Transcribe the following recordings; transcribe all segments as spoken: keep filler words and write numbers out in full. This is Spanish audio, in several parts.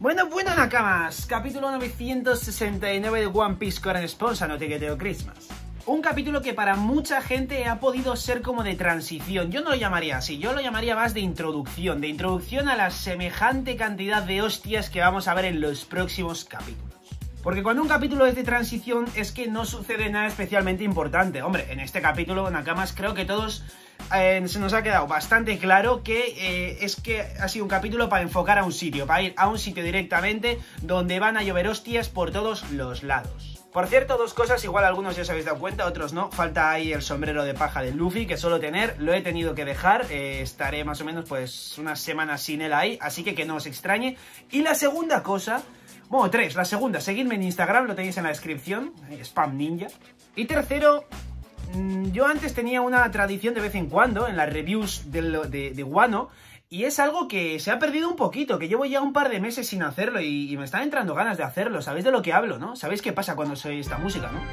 Bueno, bueno, Nakamas, capítulo novecientos sesenta y nueve de One Piece Current Sponsor, no te quedeo Christmas. Un capítulo que para mucha gente ha podido ser como de transición. Yo no lo llamaría así, yo lo llamaría más de introducción. De introducción a la semejante cantidad de hostias que vamos a ver en los próximos capítulos. Porque cuando un capítulo es de transición es que no sucede nada especialmente importante. Hombre, en este capítulo, Nakamas, creo que todos eh, se nos ha quedado bastante claro que eh, es que ha sido un capítulo para enfocar a un sitio, para ir a un sitio directamente donde van a llover hostias por todos los lados. Por cierto, dos cosas, igual algunos ya os habéis dado cuenta, otros no. Falta ahí el sombrero de paja de Luffy, que suelo tener, lo he tenido que dejar. eh, Estaré más o menos pues unas semanas sin él ahí, así que que no os extrañe. Y la segunda cosa, bueno, tres, la segunda, seguidme en Instagram, lo tenéis en la descripción, Spam Ninja. Y tercero, yo antes tenía una tradición de vez en cuando en las reviews de, de, de Wano, y es algo que se ha perdido un poquito, que llevo ya un par de meses sin hacerlo y, y me están entrando ganas de hacerlo. ¿Sabéis de lo que hablo, no? ¿Sabéis qué pasa cuando soy esta música, no?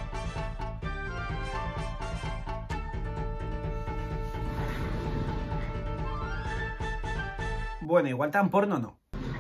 Bueno, igual tan porno no.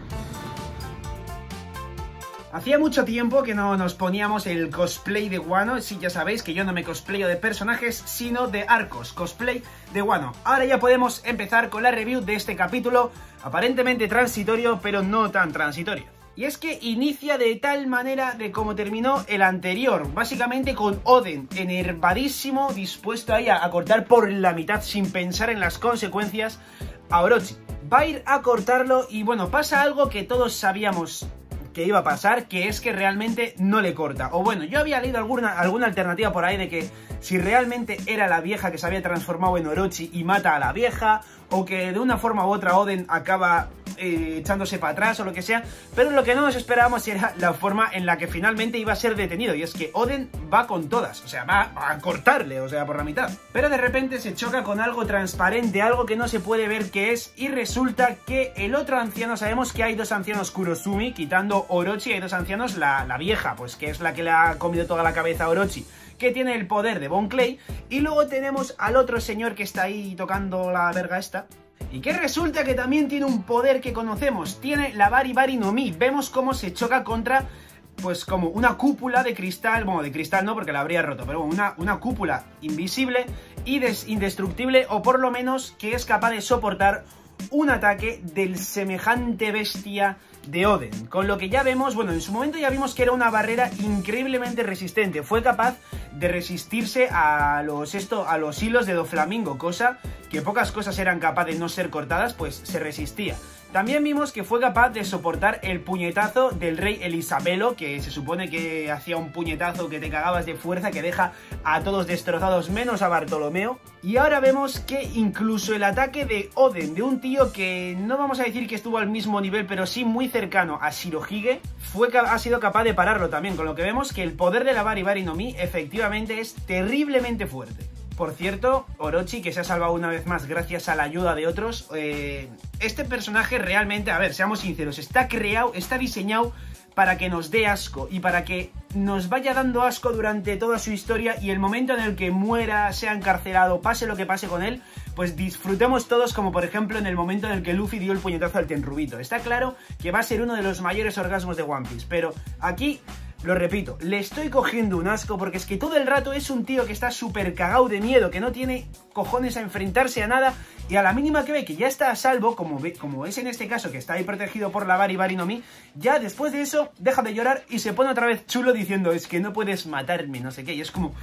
Hacía mucho tiempo que no nos poníamos el cosplay de Wano. Sí, ya sabéis que yo no me cosplayo de personajes, sino de arcos. Cosplay de Wano. Ahora ya podemos empezar con la review de este capítulo, aparentemente transitorio, pero no tan transitorio. Y es que inicia de tal manera de como terminó el anterior, básicamente con Oden enervadísimo, dispuesto ahí a, a cortar por la mitad sin pensar en las consecuencias a Orochi. Va a ir a cortarlo y bueno, pasa algo que todos sabíamos que iba a pasar, que es que realmente no le corta. O bueno, yo había leído alguna, alguna alternativa por ahí de que si realmente era la vieja que se había transformado en Orochi y mata a la vieja, o que de una forma u otra Oden acaba eh, echándose para atrás o lo que sea, pero lo que no nos esperábamos era la forma en la que finalmente iba a ser detenido, y es que Oden va con todas, o sea, va a cortarle, o sea, por la mitad. Pero de repente se choca con algo transparente, algo que no se puede ver qué es, y resulta que el otro anciano, sabemos que hay dos ancianos Kurosumi, quitando Orochi, hay dos ancianos, la, la vieja, pues que es la que le ha comido toda la cabeza a Orochi, que tiene el poder de Bon Clay, y luego tenemos al otro señor que está ahí tocando la verga esta, y que resulta que también tiene un poder que conocemos, tiene la Bari Bari no Mi. Vemos cómo se choca contra, pues como una cúpula de cristal, bueno, de cristal no porque la habría roto, pero bueno, una, una cúpula invisible y des, indestructible, o por lo menos que es capaz de soportar un ataque del semejante bestia de Oden, con lo que ya vemos, bueno, en su momento ya vimos que era una barrera increíblemente resistente, fue capaz de resistirse a los, esto, a los hilos de Doflamingo, cosa que pocas cosas eran capaces de no ser cortadas, pues se resistía. También vimos que fue capaz de soportar el puñetazo del rey Elisabelo, que se supone que hacía un puñetazo que te cagabas de fuerza, que deja a todos destrozados menos a Bartolomeo. Y ahora vemos que incluso el ataque de Oden, de un tío que no vamos a decir que estuvo al mismo nivel, pero sí muy cercano a Shirohige, fue, ha sido capaz de pararlo también, con lo que vemos que el poder de la Bari Bari no Mi efectivamente es terriblemente fuerte. Por cierto, Orochi, que se ha salvado una vez más gracias a la ayuda de otros, eh, este personaje realmente, a ver, seamos sinceros, está creado, está diseñado para que nos dé asco y para que nos vaya dando asco durante toda su historia, y el momento en el que muera, sea encarcelado, pase lo que pase con él, pues disfrutemos todos, como por ejemplo en el momento en el que Luffy dio el puñetazo al Tenrubito. Está claro que va a ser uno de los mayores orgasmos de One Piece, pero aquí, lo repito, le estoy cogiendo un asco porque es que todo el rato es un tío que está súper cagado de miedo, que no tiene cojones a enfrentarse a nada, y a la mínima que ve que ya está a salvo, como, ve, como es en este caso, que está ahí protegido por la Bari Bari no Mi, ya después de eso deja de llorar y se pone otra vez chulo diciendo es que no puedes matarme, no sé qué, y es como...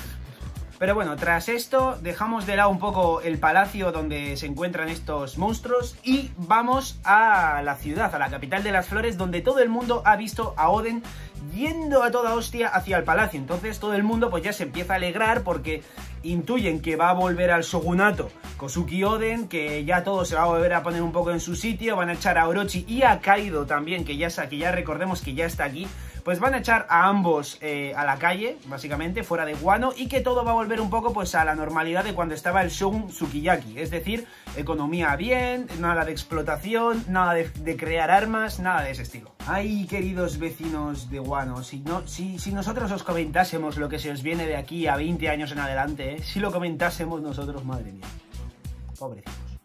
Pero bueno, tras esto dejamos de lado un poco el palacio donde se encuentran estos monstruos y vamos a la ciudad, a la capital de las flores, donde todo el mundo ha visto a Oden yendo a toda hostia hacia el palacio. Entonces todo el mundo pues ya se empieza a alegrar porque intuyen que va a volver al shogunato Kozuki Oden, que ya todo se va a volver a poner un poco en su sitio, van a echar a Orochi y a Kaido también, que ya, que ya recordemos que ya está aquí. Pues van a echar a ambos eh, a la calle, básicamente, fuera de Wano, y que todo va a volver un poco pues a la normalidad de cuando estaba el Shogun Sukiyaki, es decir, economía bien, nada de explotación, nada de, de crear armas, nada de ese estilo. Ay, queridos vecinos de Wano, si, no, si, si nosotros os comentásemos lo que se os viene de aquí a veinte años en adelante, ¿eh? Si lo comentásemos nosotros, madre mía, pobrecitos.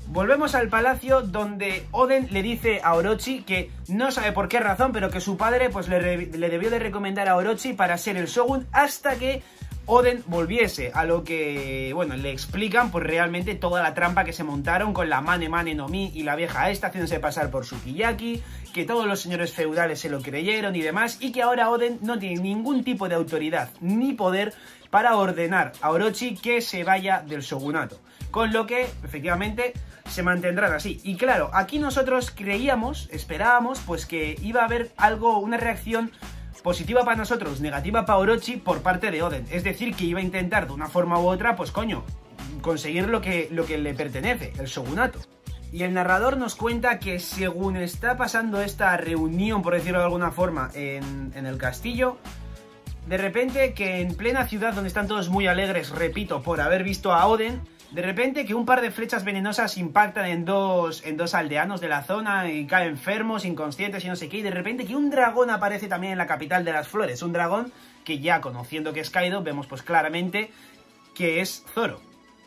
Volvemos al palacio donde Oden le dice a Orochi que no sabe por qué razón, pero que su padre pues le, le debió de recomendar a Orochi para ser el Shogun hasta que Oden volviese, a lo que, bueno, le explican pues realmente toda la trampa que se montaron con la Mane Mane no Mi y la vieja esta haciéndose pasar por Sukiyaki, que todos los señores feudales se lo creyeron y demás, y que ahora Oden no tiene ningún tipo de autoridad ni poder para ordenar a Orochi que se vaya del shogunato, con lo que, efectivamente, se mantendrán así. Y claro, aquí nosotros creíamos, esperábamos, pues que iba a haber algo, una reacción positiva para nosotros, negativa para Orochi por parte de Oden. Es decir, que iba a intentar de una forma u otra, pues coño, conseguir lo que, lo que le pertenece, el shogunato. Y el narrador nos cuenta que según está pasando esta reunión, por decirlo de alguna forma, en, en el castillo, de repente que en plena ciudad donde están todos muy alegres, repito, por haber visto a Oden, de repente que un par de flechas venenosas impactan en dos, en dos aldeanos de la zona y caen enfermos, inconscientes y no sé qué, y de repente que un dragón aparece también en la capital de las flores, un dragón que ya conociendo que es Kaido, vemos pues claramente que es Zoro.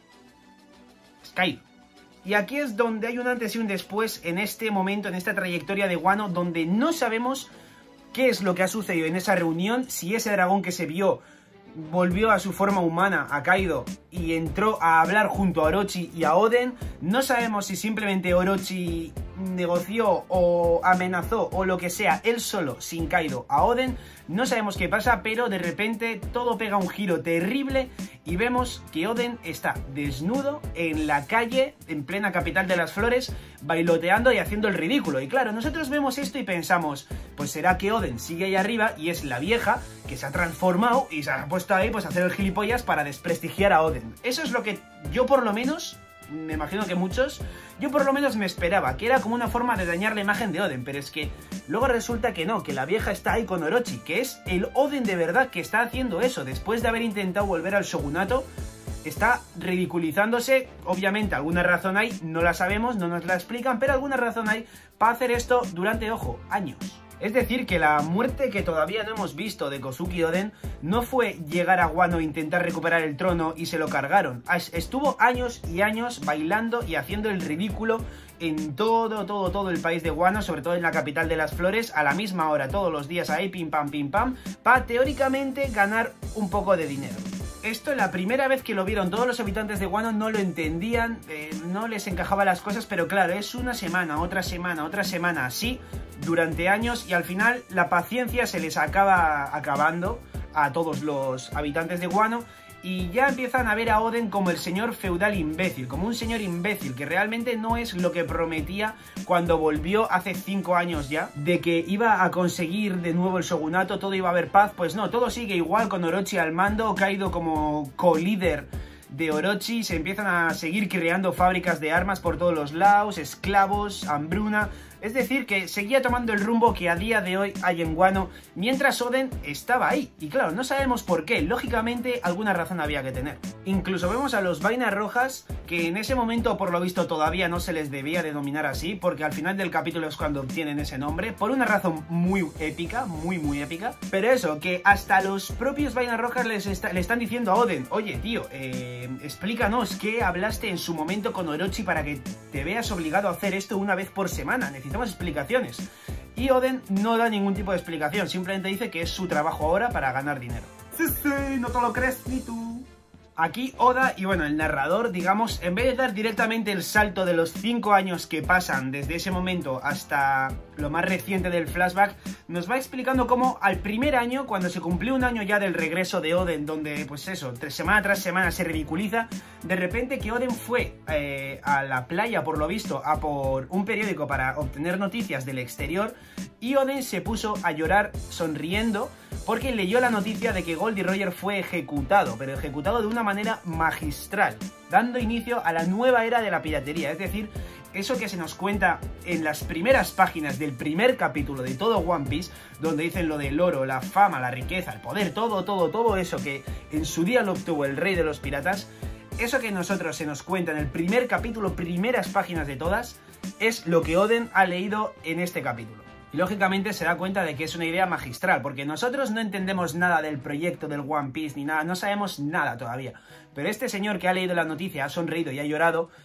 Es Kaido. Y aquí es donde hay un antes y un después en este momento, en esta trayectoria de Wano, donde no sabemos qué es lo que ha sucedido en esa reunión, si ese dragón que se vio volvió a su forma humana, a Kaido, y entró a hablar junto a Orochi y a Oden. No sabemos si simplemente Orochi negoció o amenazó o lo que sea, él solo, sin Kaido, a Oden. No sabemos qué pasa, pero de repente todo pega un giro terrible y vemos que Oden está desnudo en la calle, en plena capital de las flores, bailoteando y haciendo el ridículo. Y claro, nosotros vemos esto y pensamos, pues será que Oden sigue ahí arriba y es la vieja que se ha transformado y se ha puesto ahí pues a hacer el gilipollas para desprestigiar a Oden. Eso es lo que yo por lo menos, me imagino que muchos, yo por lo menos me esperaba, que era como una forma de dañar la imagen de Oden, pero es que luego resulta que no, que la vieja está ahí con Orochi, que es el Oden de verdad que está haciendo eso, después de haber intentado volver al shogunato, está ridiculizándose. Obviamente alguna razón hay, no la sabemos, no nos la explican, pero alguna razón hay para hacer esto durante, ojo, años. Es decir, que la muerte que todavía no hemos visto de Kozuki Oden no fue llegar a Wano e intentar recuperar el trono y se lo cargaron. Estuvo años y años bailando y haciendo el ridículo en todo, todo, todo el país de Wano, sobre todo en la capital de las flores, a la misma hora, todos los días ahí, pim pam, pim pam, para teóricamente ganar un poco de dinero. Esto la primera vez que lo vieron todos los habitantes de Wano no lo entendían, eh, no les encajaba las cosas, pero claro, es una semana, otra semana, otra semana, así, durante años, y al final la paciencia se les acaba acabando a todos los habitantes de Wano, y ya empiezan a ver a Oden como el señor feudal imbécil, como un señor imbécil, que realmente no es lo que prometía cuando volvió hace cinco años ya, de que iba a conseguir de nuevo el shogunato, todo iba a haber paz. Pues no, todo sigue igual con Orochi al mando, Kaido como co-líder de Orochi, se empiezan a seguir creando fábricas de armas por todos los lados, esclavos, hambruna. Es decir, que seguía tomando el rumbo que a día de hoy hay en Wano, mientras Oden estaba ahí. Y claro, no sabemos por qué, lógicamente alguna razón había que tener. Incluso vemos a los Vainas Rojas, que en ese momento por lo visto todavía no se les debía denominar así, porque al final del capítulo es cuando obtienen ese nombre, por una razón muy épica, muy muy épica. Pero eso, que hasta los propios Vainas Rojas les está, le están diciendo a Oden, oye tío, eh, explícanos qué hablaste en su momento con Orochi para que te veas obligado a hacer esto una vez por semana, necesitamos explicaciones. Y Oden no da ningún tipo de explicación, simplemente dice que es su trabajo ahora para ganar dinero. Sí, sí, no te lo crees ni tú. Aquí Oda y bueno, el narrador, digamos, en vez de dar directamente el salto de los cinco años que pasan desde ese momento hasta lo más reciente del flashback, nos va explicando cómo al primer año, cuando se cumplió un año ya del regreso de Oden, donde pues eso, semana tras semana se ridiculiza, de repente que Oden fue eh, a la playa, por lo visto, a por un periódico para obtener noticias del exterior, y Oden se puso a llorar sonriendo porque leyó la noticia de que Goldie Roger fue ejecutado, pero ejecutado de una manera magistral, dando inicio a la nueva era de la piratería. Es decir, eso que se nos cuenta en las primeras páginas del primer capítulo de todo One Piece, donde dicen lo del oro, la fama, la riqueza, el poder, todo, todo, todo eso que en su día lo obtuvo el rey de los piratas, eso que nosotros se nos cuenta en el primer capítulo, primeras páginas de todas, es lo que Oden ha leído en este capítulo. Y lógicamente se da cuenta de que es una idea magistral, porque nosotros no entendemos nada del proyecto del One Piece ni nada, no sabemos nada todavía. Pero este señor que ha leído la noticia, ha sonreído y ha llorado,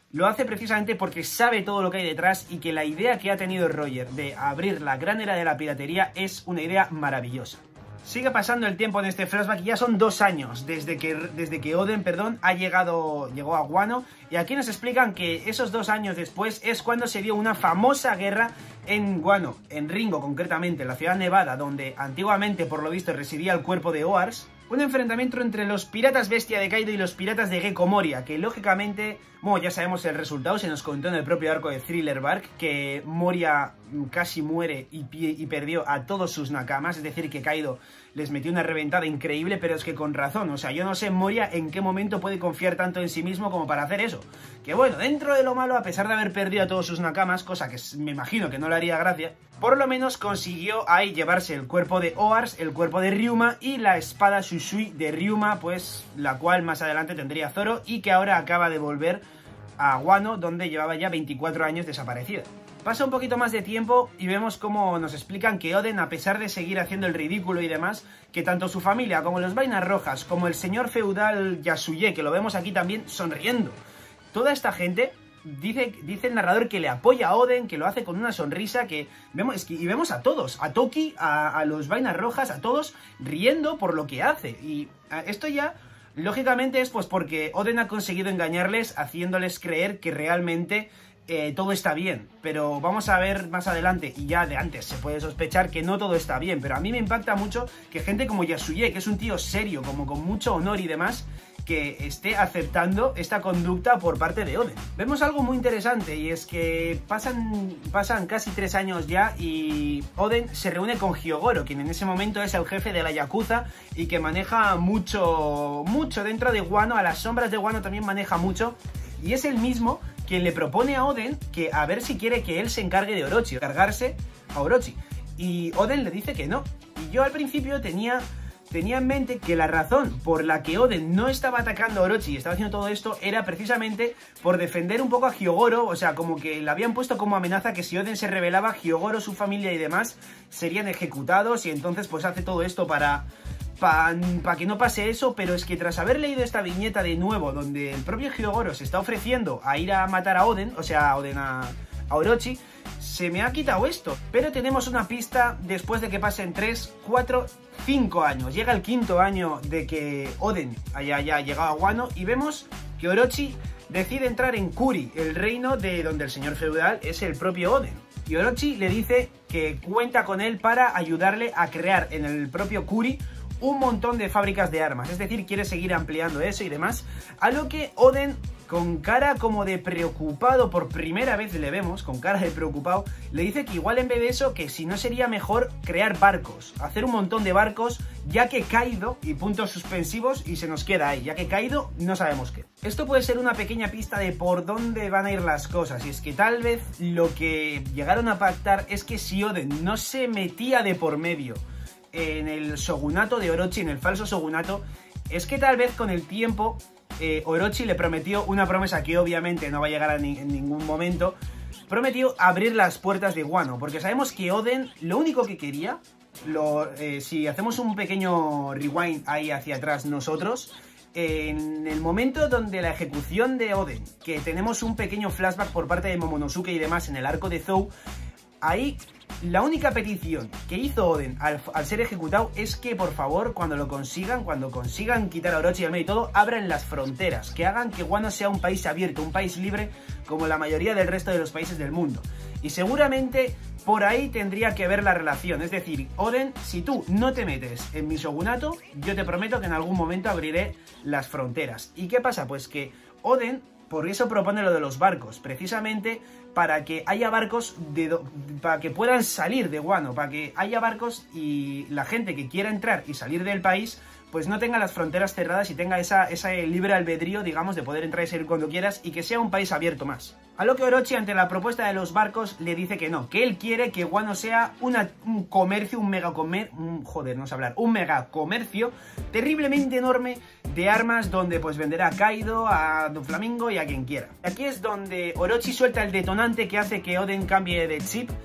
lo hace precisamente porque sabe todo lo que hay detrás y que la idea que ha tenido Roger de abrir la gran era de la piratería es una idea maravillosa. Sigue pasando el tiempo en este flashback y ya son dos años desde que, desde que Oden, perdón, ha llegado, llegó a Wano, y aquí nos explican que esos dos años después es cuando se dio una famosa guerra en Wano, en Ringo concretamente, en la ciudad nevada, donde antiguamente por lo visto residía el cuerpo de Oars. Un enfrentamiento entre los piratas bestia de Kaido y los piratas de Gecko Moria, que lógicamente, bueno, ya sabemos el resultado, se nos contó en el propio arco de Thriller Bark, que Moria casi muere y, y perdió a todos sus nakamas, es decir, que Kaido les metió una reventada increíble, pero es que con razón, o sea, yo no sé Moria en qué momento puede confiar tanto en sí mismo como para hacer eso. Que bueno, dentro de lo malo, a pesar de haber perdido a todos sus nakamas, cosa que me imagino que no le haría gracia, por lo menos consiguió ahí llevarse el cuerpo de Oars, el cuerpo de Ryuma y la espada Shushui de Ryuma, pues la cual más adelante tendría Zoro y que ahora acaba de volver a Wano, donde llevaba ya veinticuatro años desaparecida. Pasa un poquito más de tiempo y vemos cómo nos explican que Oden, a pesar de seguir haciendo el ridículo y demás, que tanto su familia como los Vainas Rojas, como el señor feudal Yasuye, que lo vemos aquí también sonriendo, toda esta gente, dice, dice el narrador que le apoya a Oden, que lo hace con una sonrisa, que vemos, es que, y vemos a todos, a Toki, a, a los Vainas Rojas, a todos riendo por lo que hace. Y esto ya, lógicamente, es pues porque Oden ha conseguido engañarles, haciéndoles creer que realmente Eh, todo está bien, pero vamos a ver más adelante, y ya de antes se puede sospechar que no todo está bien, pero a mí me impacta mucho que gente como Yasuye, que es un tío serio, como con mucho honor y demás, que esté aceptando esta conducta por parte de Oden. Vemos algo muy interesante, y es que pasan, pasan casi tres años ya y Oden se reúne con Hyogoro, quien en ese momento es el jefe de la Yakuza y que maneja mucho, mucho dentro de Wano, a las sombras de Wano también maneja mucho, y es el mismo quien le propone a Oden que a ver si quiere que él se encargue de Orochi, cargarse a Orochi. Y Oden le dice que no. Y yo al principio tenía, tenía en mente que la razón por la que Oden no estaba atacando a Orochi y estaba haciendo todo esto era precisamente por defender un poco a Hyogoro, o sea, como que le habían puesto como amenaza que si Oden se rebelaba, Hyogoro, su familia y demás serían ejecutados, y entonces pues hace todo esto para... para pa que no pase eso, pero es que tras haber leído esta viñeta de nuevo, donde el propio Hyogoro se está ofreciendo a ir a matar a Oden, o sea, a Oden a, a Orochi, se me ha quitado esto. Pero tenemos una pista después de que pasen tres, cuatro, cinco años. Llega el quinto año de que Oden haya, haya llegado a Wano y vemos que Orochi decide entrar en Kuri, el reino de donde el señor feudal es el propio Oden. Y Orochi le dice que cuenta con él para ayudarle a crear en el propio Kuri un montón de fábricas de armas, es decir, quiere seguir ampliando eso y demás, a lo que Oden, con cara como de preocupado, por primera vez le vemos, con cara de preocupado, le dice que igual en vez de eso, que si no sería mejor crear barcos, hacer un montón de barcos, ya que Kaido, y puntos suspensivos, y se nos queda ahí, ya que Kaido no sabemos qué. Esto puede ser una pequeña pista de por dónde van a ir las cosas, y es que tal vez lo que llegaron a pactar es que si Oden no se metía de por medio en el shogunato de Orochi, en el falso shogunato, es que tal vez con el tiempo eh, Orochi le prometió una promesa que obviamente no va a llegar a ni en ningún momento. Prometió abrir las puertas de Wano, porque sabemos que Oden lo único que quería, lo, eh, si hacemos un pequeño rewind ahí hacia atrás nosotros, eh, en el momento donde la ejecución de Oden, que tenemos un pequeño flashback por parte de Momonosuke y demás en el arco de Zou, ahí la única petición que hizo Oden al, al ser ejecutado es que por favor cuando lo consigan, cuando consigan quitar a Orochi del medio y todo, abran las fronteras, que hagan que Wano sea un país abierto, un país libre como la mayoría del resto de los países del mundo. Y seguramente por ahí tendría que ver la relación, es decir, Oden, si tú no te metes en mi shogunato, yo te prometo que en algún momento abriré las fronteras. ¿Y qué pasa? Pues que Oden, por eso propone lo de los barcos, precisamente para que haya barcos, de do, para que puedan salir de Wano, para que haya barcos y la gente que quiera entrar y salir del país, pues no tenga las fronteras cerradas y tenga esa, ese libre albedrío, digamos, de poder entrar y salir cuando quieras y que sea un país abierto más. A lo que Orochi, ante la propuesta de los barcos, le dice que no, que él quiere que Wano sea una, un comercio, un mega comer, un, joder, no sé hablar, un mega comercio terriblemente enorme de armas donde pues venderá a Kaido, a Doflamingo y a quien quiera. Aquí es donde Orochi suelta el detonante que hace que Oden cambie de chip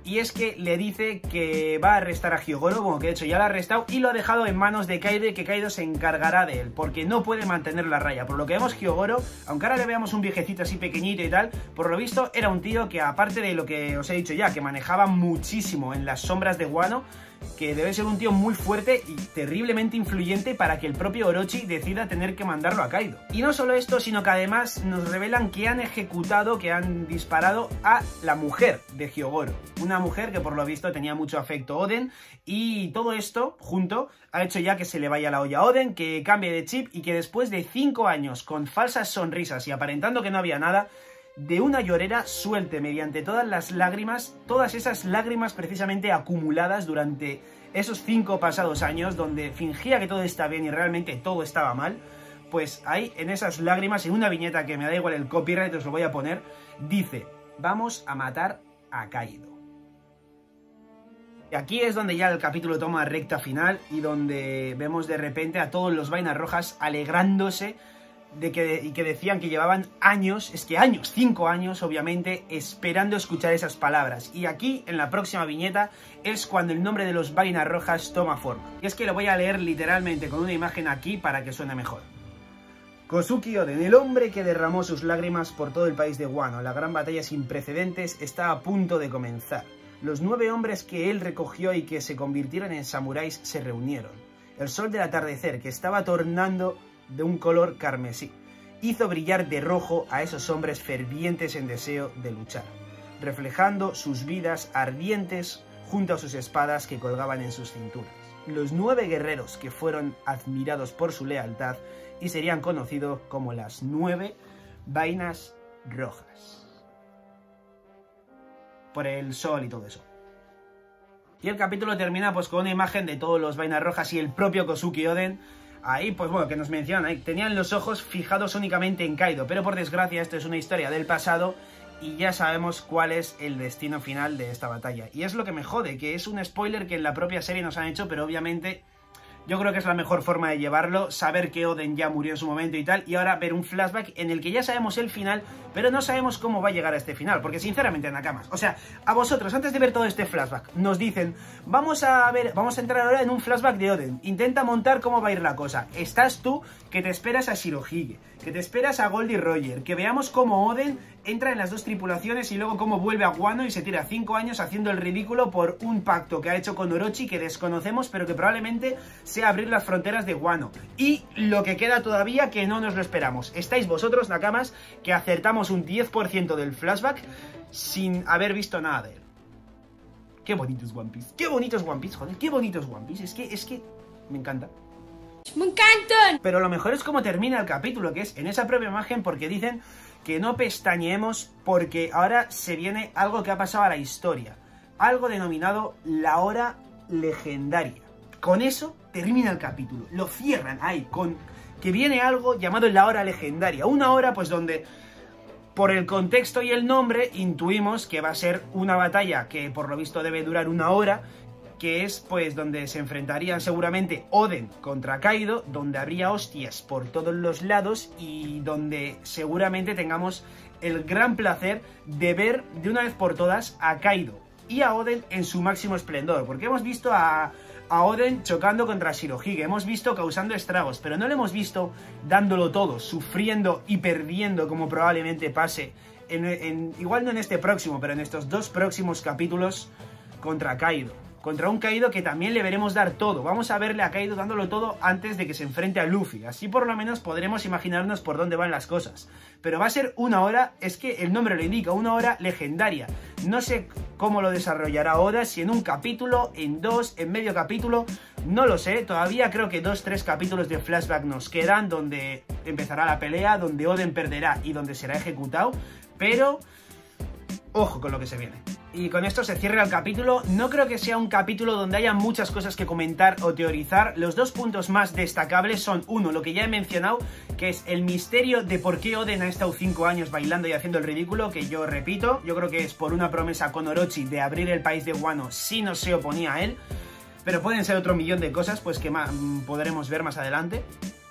y es que le dice que va a arrestar a Hyogoro, bueno, que de hecho ya lo ha arrestado, y lo ha dejado en manos de Kaido y que Kaido se encargará de él, porque no puede mantener la raya. Por lo que vemos, Hyogoro, aunque ahora le veamos un viejecito así pequeñito y tal, por lo visto era un tío que, aparte de lo que os he dicho ya, que manejaba muchísimo en las sombras de Wano, que debe ser un tío muy fuerte y terriblemente influyente para que el propio Orochi decida tener que mandarlo a Kaido. Y no solo esto, sino que además nos revelan que han ejecutado, que han disparado a la mujer de Hyogoro. Una mujer que por lo visto tenía mucho afecto a Oden, y todo esto junto ha hecho ya que se le vaya la olla a Oden, que cambie de chip y que después de cinco años con falsas sonrisas y aparentando que no había nada, de una llorera suelte mediante todas las lágrimas, todas esas lágrimas precisamente acumuladas durante esos cinco pasados años donde fingía que todo está bien y realmente todo estaba mal. Pues ahí, en esas lágrimas, en una viñeta que me da igual el copyright, os lo voy a poner, dice: vamos a matar a Kaido. Y aquí es donde ya el capítulo toma recta final y donde vemos de repente a todos los vainas rojas alegrándose de que, y que decían que llevaban años, es que años, cinco años obviamente, esperando escuchar esas palabras. Y aquí, en la próxima viñeta, es cuando el nombre de los vainas rojas toma forma. Y es que lo voy a leer literalmente con una imagen aquí para que suene mejor. Kozuki Oden, el hombre que derramó sus lágrimas por todo el país de Wano. La gran batalla sin precedentes está a punto de comenzar. Los nueve hombres que él recogió y que se convirtieron en samuráis se reunieron. El sol del atardecer, que estaba tornando de un color carmesí, hizo brillar de rojo a esos hombres fervientes en deseo de luchar, reflejando sus vidas ardientes junto a sus espadas que colgaban en sus cinturas. Los nueve guerreros que fueron admirados por su lealtad y serían conocidos como las nueve vainas rojas, por el sol y todo eso. Y el capítulo termina pues con una imagen de todos los vainas rojas y el propio Kozuki Oden. Ahí, pues bueno, que nos mencionan, ahí tenían los ojos fijados únicamente en Kaido, pero por desgracia esto es una historia del pasado y ya sabemos cuál es el destino final de esta batalla. Y es lo que me jode, que es un spoiler que en la propia serie nos han hecho, pero obviamente yo creo que es la mejor forma de llevarlo, saber que Oden ya murió en su momento y tal, y ahora ver un flashback en el que ya sabemos el final, pero no sabemos cómo va a llegar a este final, porque sinceramente, Nakamas, o sea, a vosotros, antes de ver todo este flashback, nos dicen, vamos a ver, vamos a entrar ahora en un flashback de Oden, intenta montar cómo va a ir la cosa. Estás tú, que te esperas a Shirohige, que te esperas a Goldie Roger, que veamos cómo Oden entra en las dos tripulaciones y luego cómo vuelve a Wano y se tira cinco años haciendo el ridículo por un pacto que ha hecho con Orochi que desconocemos, pero que probablemente sea abrir las fronteras de Wano. Y lo que queda todavía que no nos lo esperamos. Estáis vosotros, Nakamas, que acertamos un diez por ciento del flashback sin haber visto nada de él. Qué bonito es One Piece. Qué bonito es One Piece, joder. Qué bonito es One Piece. Es que, es que me encanta. ¡Me encantan! Pero lo mejor es cómo termina el capítulo, que es en esa propia imagen, porque dicen que no pestañeemos porque ahora se viene algo que ha pasado a la historia. Algo denominado la hora legendaria. Con eso termina el capítulo. Lo cierran ahí, con que viene algo llamado la hora legendaria. Una hora pues donde, por el contexto y el nombre, intuimos que va a ser una batalla que por lo visto debe durar una hora, que es pues donde se enfrentarían seguramente Oden contra Kaido, donde habría hostias por todos los lados y donde seguramente tengamos el gran placer de ver de una vez por todas a Kaido y a Oden en su máximo esplendor, porque hemos visto a, a Oden chocando contra Shirohige, hemos visto causando estragos, pero no lo hemos visto dándolo todo, sufriendo y perdiendo como probablemente pase, en, en, igual no en este próximo, pero en estos dos próximos capítulos contra Kaido. Contra un Kaido que también le veremos dar todo. Vamos a verle a Kaido dándolo todo antes de que se enfrente a Luffy. Así por lo menos podremos imaginarnos por dónde van las cosas. Pero va a ser una hora, es que el nombre lo indica, una hora legendaria. No sé cómo lo desarrollará Oda, si en un capítulo, en dos, en medio capítulo, no lo sé. Todavía creo que dos, tres capítulos de flashback nos quedan, donde empezará la pelea, donde Oden perderá y donde será ejecutado. Pero ojo con lo que se viene. Y con esto se cierra el capítulo. No creo que sea un capítulo donde haya muchas cosas que comentar o teorizar. Los dos puntos más destacables son, uno, lo que ya he mencionado, que es el misterio de por qué Oden ha estado cinco años bailando y haciendo el ridículo, que yo repito, yo creo que es por una promesa con Orochi de abrir el país de Wano si no se oponía a él. Pero pueden ser otro millón de cosas pues que podremos ver más adelante.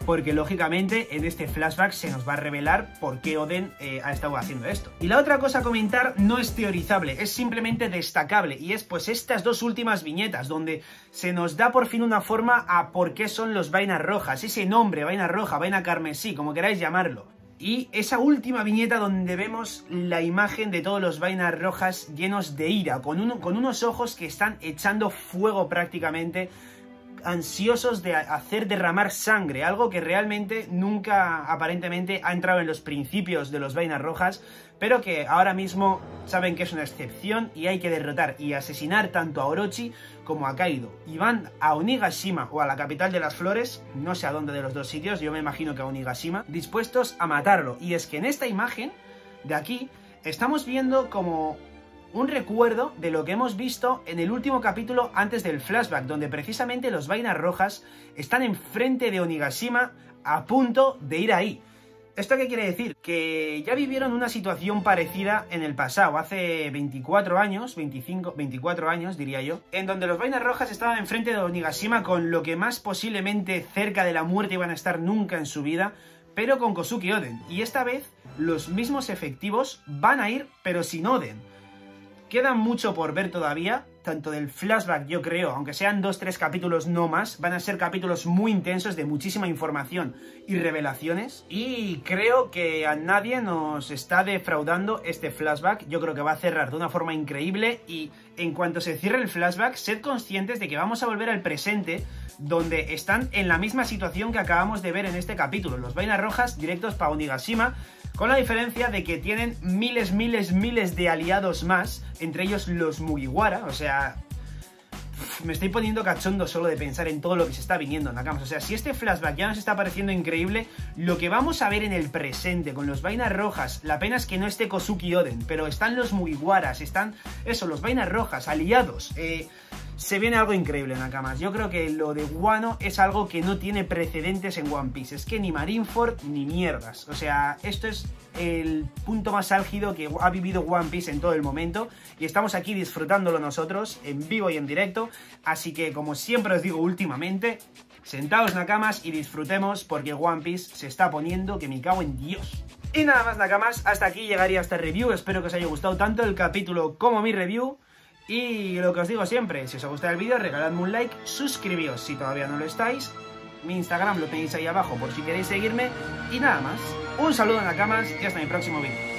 porque lógicamente en este flashback se nos va a revelar por qué Oden eh, ha estado haciendo esto. Y la otra cosa a comentar no es teorizable, es simplemente destacable, y es pues estas dos últimas viñetas donde se nos da por fin una forma a por qué son los vainas rojas, ese nombre, vaina roja, vaina carmesí, como queráis llamarlo. Y esa última viñeta donde vemos la imagen de todos los vainas rojas llenos de ira, con, un, con unos ojos que están echando fuego prácticamente, ansiosos de hacer derramar sangre, algo que realmente nunca aparentemente ha entrado en los principios de los vainas rojas, pero que ahora mismo saben que es una excepción y hay que derrotar y asesinar tanto a Orochi como a Kaido. Y van a Onigashima o a la capital de las flores, no sé a dónde de los dos sitios, yo me imagino que a Onigashima, dispuestos a matarlo. Y es que en esta imagen de aquí estamos viendo como un recuerdo de lo que hemos visto en el último capítulo antes del flashback, donde precisamente los vainas rojas están enfrente de Onigashima a punto de ir ahí. ¿Esto qué quiere decir? Que ya vivieron una situación parecida en el pasado, hace veinticuatro años, veinticinco, veinticuatro años diría yo, en donde los vainas rojas estaban enfrente de Onigashima con lo que más posiblemente cerca de la muerte iban a estar nunca en su vida, pero con Kosuke Oden. Y esta vez los mismos efectivos van a ir, pero sin Oden. Queda mucho por ver todavía, tanto del flashback yo creo, aunque sean dos tres capítulos no más, van a ser capítulos muy intensos de muchísima información y revelaciones, y creo que a nadie nos está defraudando este flashback. Yo creo que va a cerrar de una forma increíble, y en cuanto se cierre el flashback, sed conscientes de que vamos a volver al presente, donde están en la misma situación que acabamos de ver en este capítulo, los vainas rojas directos para Onigashima, con la diferencia de que tienen miles, miles, miles de aliados más, entre ellos los Mugiwara. O sea, me estoy poniendo cachondo solo de pensar en todo lo que se está viniendo, Nakamas. O sea, si este flashback ya nos está pareciendo increíble, lo que vamos a ver en el presente con los vainas rojas, la pena es que no esté Kosuke Oden, pero están los Mugiwaras, están, eso, los vainas rojas, aliados, eh... se viene algo increíble, Nakamas. Yo creo que lo de Wano es algo que no tiene precedentes en One Piece. Es que ni Marineford ni mierdas. O sea, esto es el punto más álgido que ha vivido One Piece en todo el momento. Y estamos aquí disfrutándolo nosotros, en vivo y en directo. Así que, como siempre os digo últimamente, sentaos, Nakamas, y disfrutemos, porque One Piece se está poniendo que me cago en Dios. Y nada más, Nakamas, hasta aquí llegaría esta review. Espero que os haya gustado tanto el capítulo como mi review. Y lo que os digo siempre, si os ha gustado el vídeo, regaladme un like, suscribíos si todavía no lo estáis, mi Instagram lo tenéis ahí abajo por si queréis seguirme, y nada más. Un saludo, Nakamas, y hasta mi próximo vídeo.